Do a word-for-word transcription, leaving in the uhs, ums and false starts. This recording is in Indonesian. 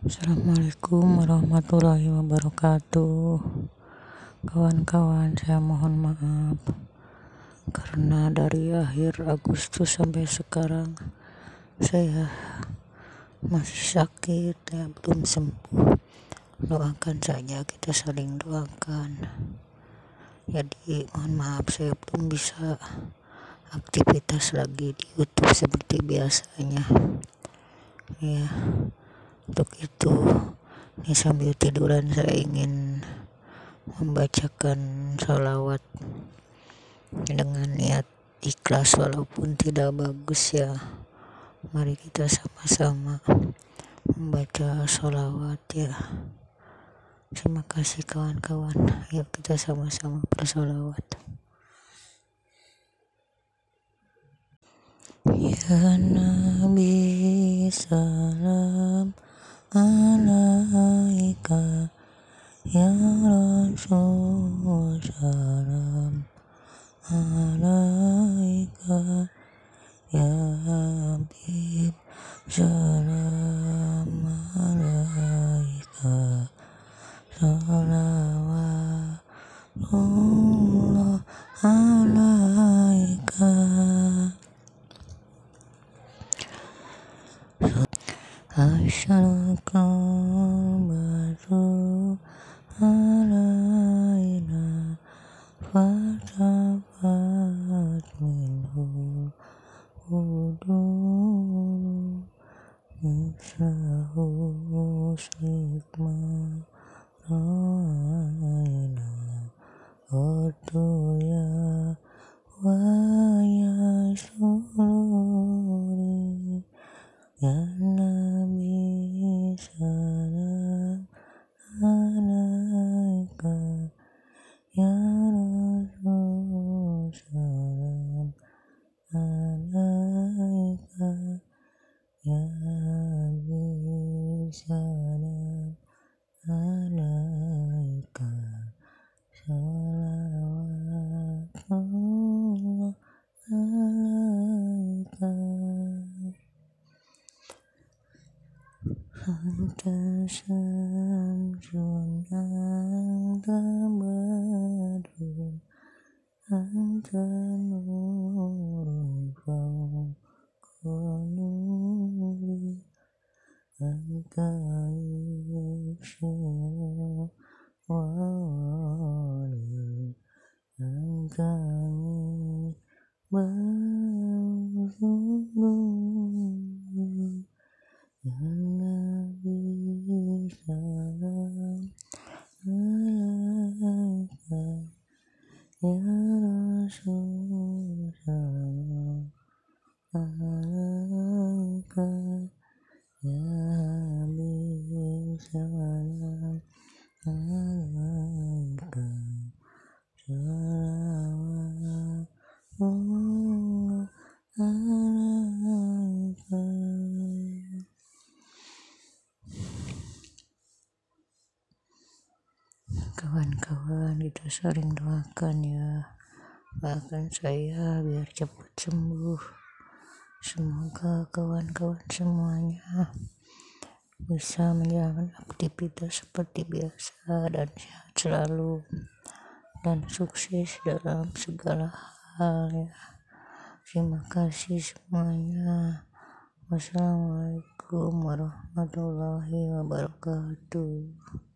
Assalamualaikum warahmatullahi wabarakatuh. Kawan-kawan, saya mohon maaf karena dari akhir Agustus sampai sekarang saya masih sakit, ya, belum sembuh. Doakan saja, kita saling doakan. Jadi mohon maaf, saya belum bisa aktivitas lagi di YouTube seperti biasanya. Ya, untuk itu ini sambil tiduran saya ingin membacakan sholawat dengan niat ikhlas walaupun tidak bagus, ya. Mari kita sama-sama membaca sholawat, ya. Terima kasih kawan-kawan. Yuk kita sama-sama bersolawat. Ya Nabi salam alaika, ya Rasul salam alaika, ya Habib salam alaika, salawatullah alaika. Asyaraqal badru alaina fatafat minhu wudu mislahu sikma alaina otuya wa ya sururi. Ya Nabi salam alaika, ya Rasul salam alaika, ya Habib salam alaika, salawatullah alaika. Anta syamsun anta badrun anta nurun fawqa nuri, anta isyara wali, anta barzuluri. Ya Nabi salam alaika, ya Rasul salam alaika, ya Habib salam alaika, salawatullah alaika. Kawan-kawan, kita saling doakan, ya. Doakan saya biar cepat sembuh. Semoga kawan-kawan semuanya bisa menjalankan aktivitas seperti biasa dan sehat selalu dan sukses dalam segala hal, ya. Terima kasih semuanya. Wassalamualaikum warahmatullahi wabarakatuh.